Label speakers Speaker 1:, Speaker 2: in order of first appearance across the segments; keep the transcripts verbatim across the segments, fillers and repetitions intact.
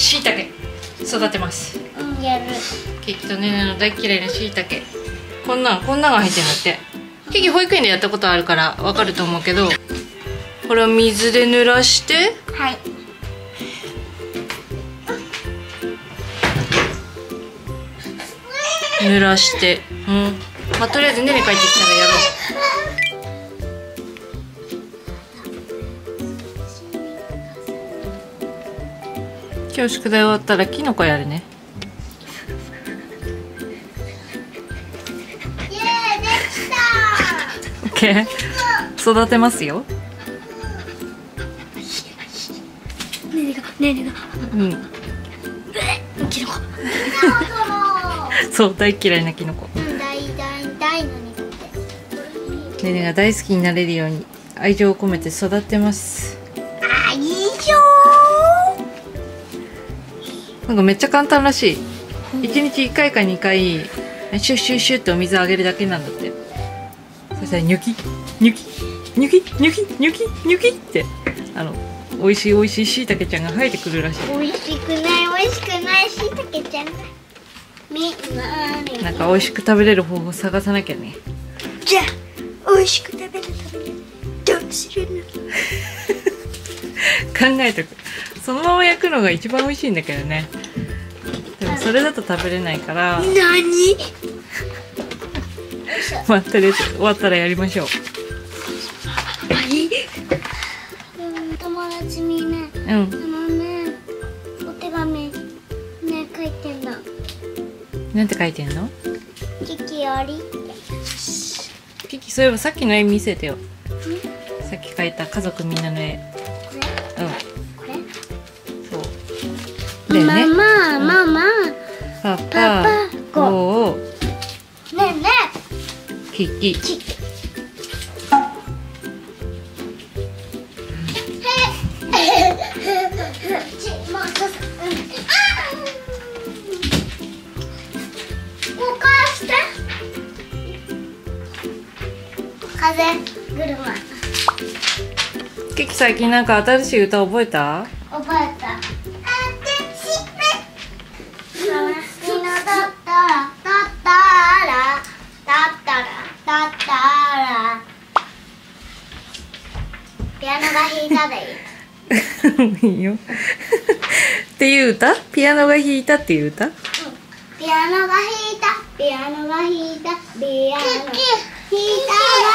Speaker 1: しいたけ育てます。
Speaker 2: うん、やる。
Speaker 1: ケーキとねねの大嫌いなしいたけ。こんなんこんなんが入ってるんだって。ケーキ保育園でやったことあるからわかると思うけど、これを水で濡らして、
Speaker 2: はい。
Speaker 1: 濡らして、うん。まあとりあえずねね帰ってきたらやろう。今日宿題終わったらキノコやるね。
Speaker 2: イエーイ、できた。
Speaker 1: オッケー。育てますよ。
Speaker 2: ねねがねねが。
Speaker 1: うん。
Speaker 2: キノコ。
Speaker 1: そう大嫌いなキノコ。
Speaker 2: 大大大の肉で。
Speaker 1: ねねが大好きになれるように愛情を込めて育てます。
Speaker 2: 愛情。
Speaker 1: なんかめっちゃ簡単らしい。いちにちいっかいかにかいシュッシュッシュッってお水あげるだけなんだって。そしたらニョキニョキニョキニョキニョキニョキってあの美味しい美味しいしいたけちゃんが生えてくるらしい。
Speaker 2: 美味しくない美味しくないしいたけちゃんがみんなに
Speaker 1: なんか美味しく食べれる方法を探さなきゃね。
Speaker 2: じゃあ美味しく食べるためにどうするの？
Speaker 1: 考えとく。そのまま焼くのが一番美味しいんだけどね。でもそれだと食べれないから、
Speaker 2: 何？
Speaker 1: まあとりあえず終わったらやりましょう。
Speaker 2: うん、友達にね、
Speaker 1: うん。
Speaker 2: あのね、お手紙ね書いてんの。
Speaker 1: なんて書いてんの？
Speaker 2: キキよりって。
Speaker 1: キキ、そういえばさっきの絵見せてよ。さっき描いた家族みんなの絵。うん。
Speaker 2: これ？
Speaker 1: そう。だよね。
Speaker 2: ママ、ママ、
Speaker 1: パパ、
Speaker 2: パパ、
Speaker 1: ゴー、
Speaker 2: ねえね
Speaker 1: キキ。
Speaker 2: え、キキ。ち、もうそうそう。動かして。風車。
Speaker 1: キキ最近なんか新しい歌覚えた？
Speaker 2: 覚えた。あてしめ。好きなだったらだったらだったらだったら。ピアノが弾いたでいい。
Speaker 1: いいよ。っていう歌？ピアノが弾いたっていう歌？
Speaker 2: ピアノが弾いた、ピアノが弾いた、ピアノ弾いたわ。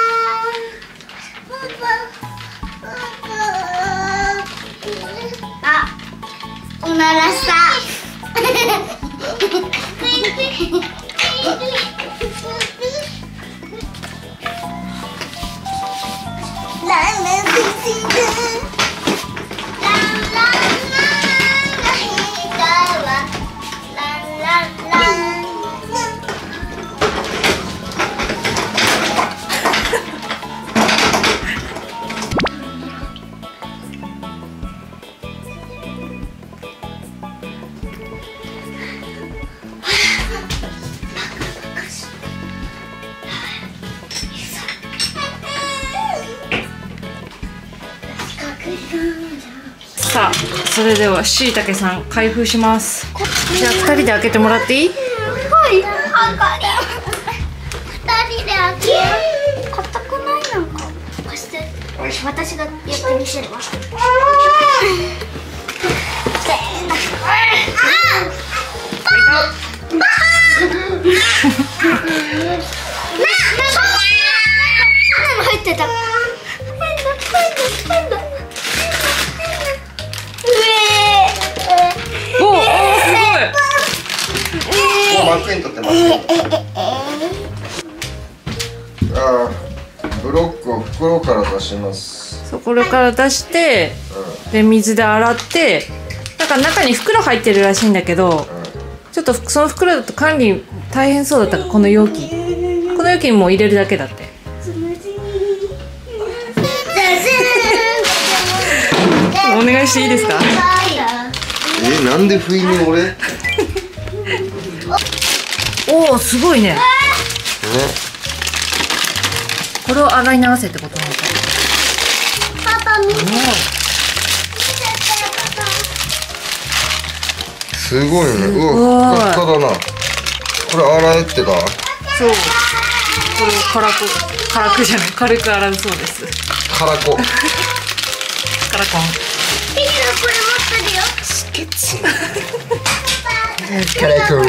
Speaker 2: あ、おならした。ランランスイスイランランランが弾いたわ。ランランラン。
Speaker 1: さあ、それではしいたけさん開封します。じゃあふたりで開けてもらっていい？
Speaker 2: はい、あかり。二人で開けよう。硬くないなんか。貸して。私がやってみせるわ。せーの。入ってた。
Speaker 1: おお、すごい。
Speaker 3: マックにとってますね。あー、ブロックを袋から出します。
Speaker 1: そう、これから出して、
Speaker 3: う
Speaker 1: で水で洗って、なんか中に袋入ってるらしいんだけど、
Speaker 3: ん、うん。
Speaker 1: ちょっとその袋だと管理大変そうだったから、この容器この容器にもう入れるだけだって。お願いしていいですか？
Speaker 3: え、なんで不意に俺？ね。
Speaker 1: おお、すごいね。これを洗い流せってことなのか。
Speaker 2: パパ見て。
Speaker 3: すごいね。うわ、ふかふかだな。これ洗えってか。
Speaker 1: そう、これを辛く辛くじゃない軽く洗うそうです。
Speaker 3: カラコ。
Speaker 1: カラコン。
Speaker 2: いいのこれ持ってるよ。
Speaker 3: スケツ。カラコン。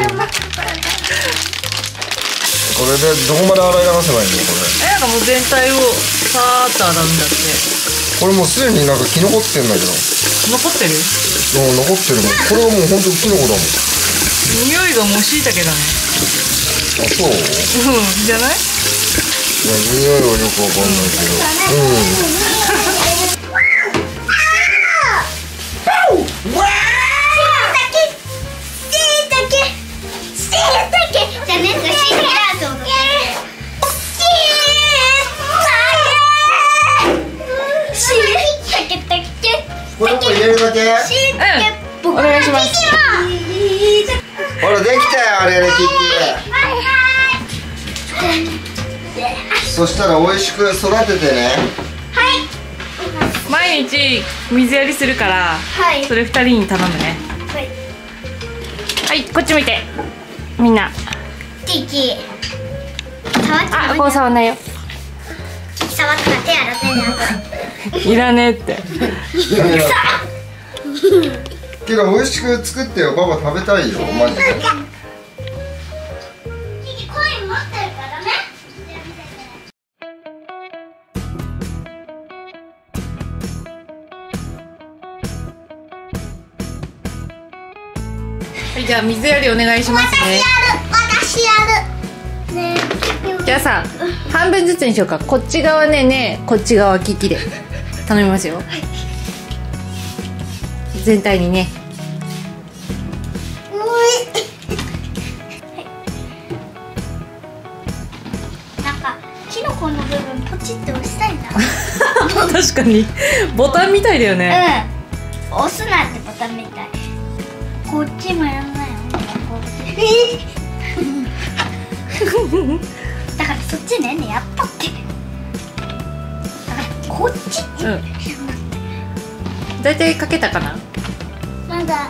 Speaker 3: これでどこまで洗い流せばいいんだよこ
Speaker 1: え、なんかもう全体をさーっと洗うんだって。
Speaker 3: れ。これもうすでになんか木残ってんだけど。
Speaker 1: 残ってる？
Speaker 3: もう残ってるもん。これはもう本当にキノコだもん。
Speaker 1: 匂いがもう椎茸だね。
Speaker 3: あ、そう？い
Speaker 1: うん、じゃない？
Speaker 3: や、匂いはよくわかんないけど。うん。これも入れるだけ？
Speaker 1: うん。お願いします。
Speaker 3: ほらできたよ、あれね、キッキー。そしたら美味しく育ててね。
Speaker 1: 毎日水やりするから、
Speaker 2: はい。
Speaker 1: それ二人に頼むね。
Speaker 2: はい。
Speaker 1: はい、こっち見て。みんな。
Speaker 2: キキ。触っ
Speaker 1: あ、こう触んないよ。
Speaker 2: 触ったら手洗ってね。
Speaker 1: いらねえって。
Speaker 3: けど美味しく作ってよ、パパ食べたいよ、マジで。
Speaker 2: キキコイン持ってるからね。
Speaker 1: はい、じゃあ水やりお願いしますね。
Speaker 2: 私やる。ね。
Speaker 1: じゃあさ、半分ずつにしようか。こっち側ねね、こっち側キキで頼みますよ。全体にね。
Speaker 2: なんかキノコの部分ポチって押したいな。
Speaker 1: 確かにボタンみたいだよね。
Speaker 2: うん。押すなってボタンみたい。こっちもやんないよ。こっち。だからそっちねねやったって。だからこっちって。
Speaker 1: うん。だいたいかけたかな。
Speaker 2: なんだ。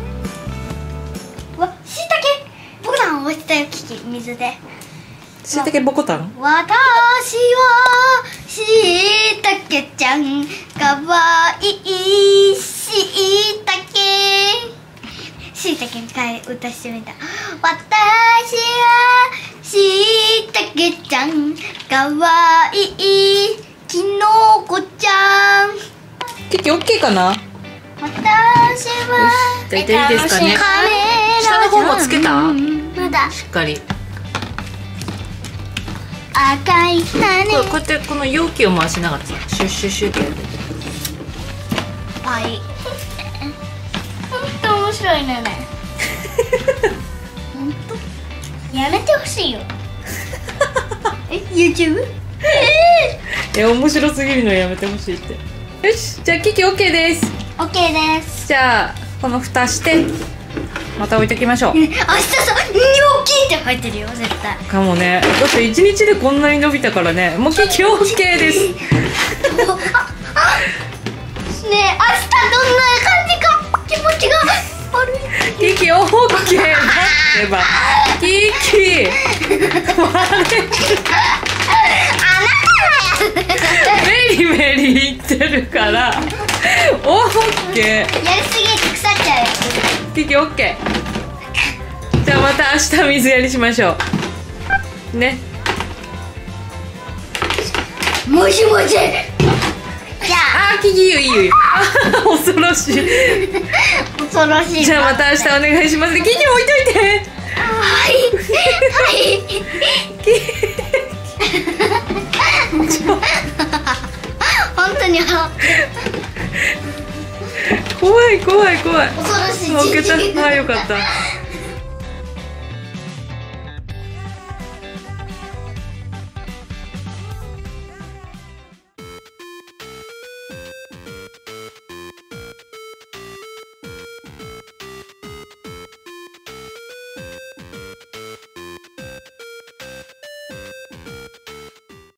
Speaker 2: わ、しいたけ。ボタン押したよキキ水で。
Speaker 1: しいたけボコタン。
Speaker 2: 私はしいたけちゃんかわいいしいたけ。しいたけに歌してみた。私はしいたけちゃんかわいいきのこちゃん。
Speaker 1: キキオッケーかな。
Speaker 2: 私は
Speaker 1: 大体いいですかね。下の方もつけた？
Speaker 2: まだ
Speaker 1: しっかり。
Speaker 2: 赤い羽。
Speaker 1: こうこうやってこの容器を回しながらさ、シュッシュッシュッってやる。
Speaker 2: はい。本当面白いね。本当。やめてほしいよ。え、YouTube？
Speaker 1: え、面白すぎるのやめてほしいって。よし、じゃあキキオッケーです。
Speaker 2: オッケーです。
Speaker 1: じゃあこの蓋してまた置いときましょう。
Speaker 2: 明日さ、ニョキって入ってるよ絶対。
Speaker 1: かもね。だって一日でこんなに伸びたからね。もうキキオッケーです。
Speaker 2: ねえ、明日どんな感じか気持ちが悪い。
Speaker 1: キキオッケーだってば。キキ。メリメリ言ってるからオッケー。
Speaker 2: やりすぎて腐っちゃうよ。
Speaker 1: キキオッケー。じゃあまた明日水やりしましょうね。
Speaker 2: もしもし。じゃあ
Speaker 1: あーキキいいよいいよいいよ。恐ろしい。
Speaker 2: 恐ろしい。
Speaker 1: じゃあまた明日お願いしますね。キキ置いといて。
Speaker 2: はいはい本当に笑って
Speaker 1: 怖い怖い怖い。
Speaker 2: 恐ろしい。
Speaker 1: もう受けた。あーよかった。